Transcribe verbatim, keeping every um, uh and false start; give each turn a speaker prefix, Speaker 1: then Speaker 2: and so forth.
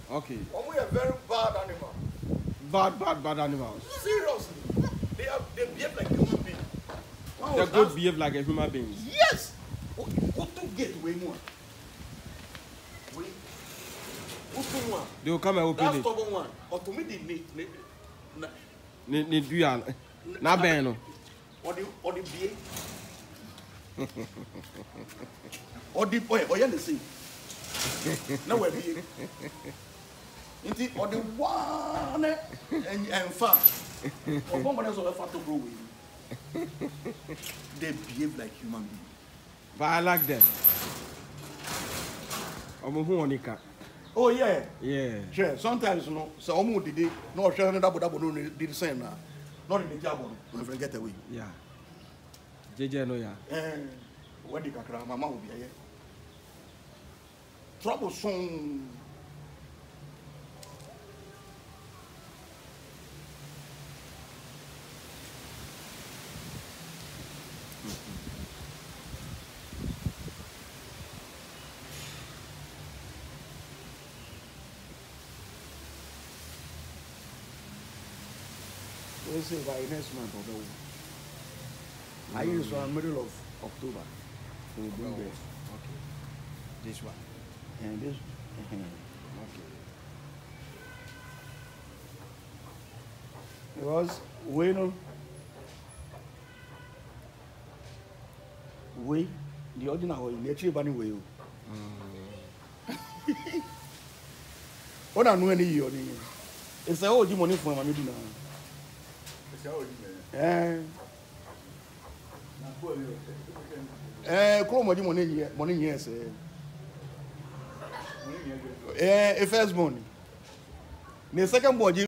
Speaker 1: Okay.
Speaker 2: We are very bad animal.
Speaker 1: Bad, bad, bad animals.
Speaker 2: Seriously. They are they behave like human beings.
Speaker 1: The goat behave like a human being.
Speaker 2: Yes. What to get way more? Wait. One?
Speaker 1: They will come and open
Speaker 2: That's
Speaker 1: it.
Speaker 2: stubborn one. Or to me, they need.
Speaker 1: Ne ne do ya na ben no.
Speaker 2: Or the or the beer. Or the boy or you the same. Now we be. Inti or the one and and far. Or one man is over far to grow with. They behave like human beings.
Speaker 1: But I like them. I'm a huonika.
Speaker 2: Oh yeah.
Speaker 1: Yeah.
Speaker 2: Sure. Sometimes you know, so omu did it. No, sure, no double double no did the same now. Not in the job. My friend get away.
Speaker 1: Yeah. J J no ya.
Speaker 2: Eh, when the kakra, mama will be here. Troublesome. Let's say by next month or the I use the middle of October. So we'll bring this.
Speaker 1: Okay. This one.
Speaker 2: And this.
Speaker 1: Okay.
Speaker 2: Because we know we the ordinary in the tree bunny way. What I know any year. It's a old money for my middle. Eh. Eh, come on, money money yes. Eh, first money. The second one